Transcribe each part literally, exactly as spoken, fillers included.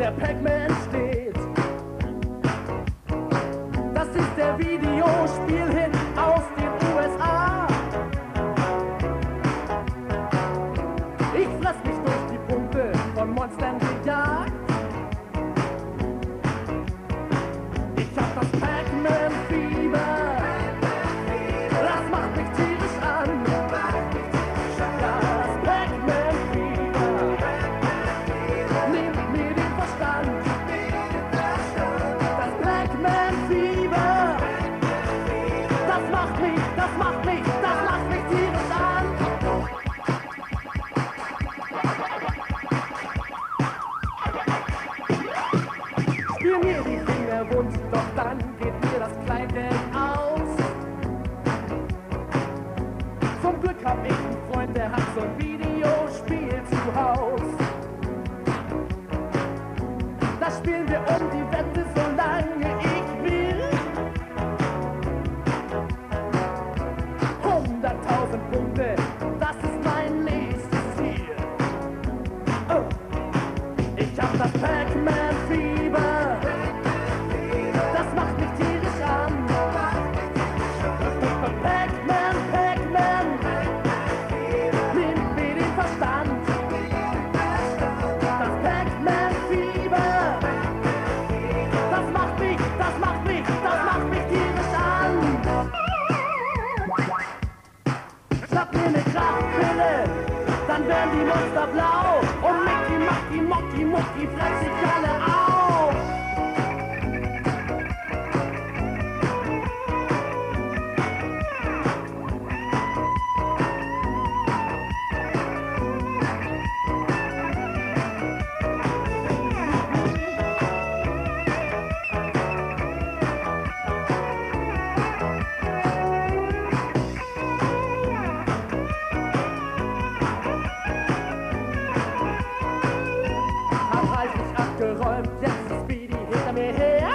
der Pac-Man steht. Das ist der Videospielhit aus den U S A. Ich fress mich durch die Punkte von Monstern gejagt. Ich hab das Pac-Man-Fieber. Das macht mich tierisch an. Ja, das Pac-Man-Fieber nimmt mir den Verstand. Das Pac-Man-Fieber, das macht mich, das macht mich, das macht mich tierisch an. Spür mir die Finger wund, doch dann geht mir das Kleingeld aus. Zum Glück hab ich einen Freund, der hat so ein Videospiel zu Haus. Da spielen wir um die Wette, solange ich will. Hunderttausend Punkte, das ist mein nächstes Ziel. Oh. Ich hab das Pac-Man-Fieber, das macht mich tierisch an. Pac-Man, Pac-Man, nimmt mir den Verstand. Das Pac-Man-Fieber, das macht mich, das macht mich, das macht mich tierisch an. Schnapp mir ne Kraftpille, dann werden die Monster blau. Und Mickey, Macky, Mocky, Mucky, fress ich alle auf. Hab reichlich abgeräumt, jetzt ist Speedy hinter mir her.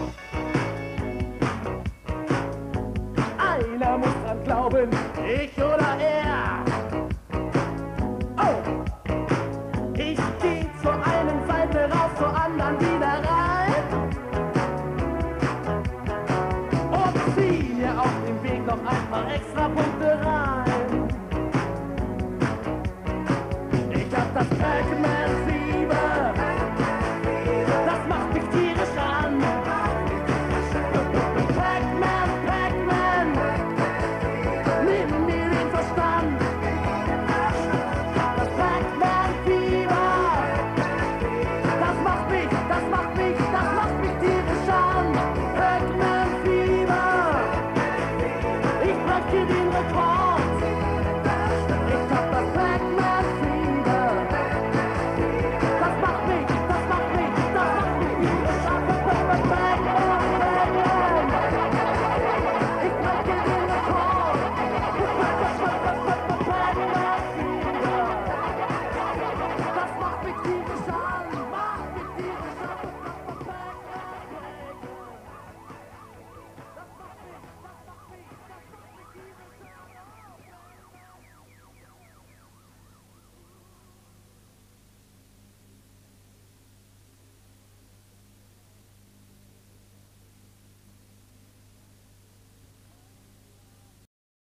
Einer muss dran glauben, ich oder er. Oh, ich geh zur einen Seite raus, zur anderen wieder rein. Und zieh mir auf dem Weg noch ein paar extra Punkte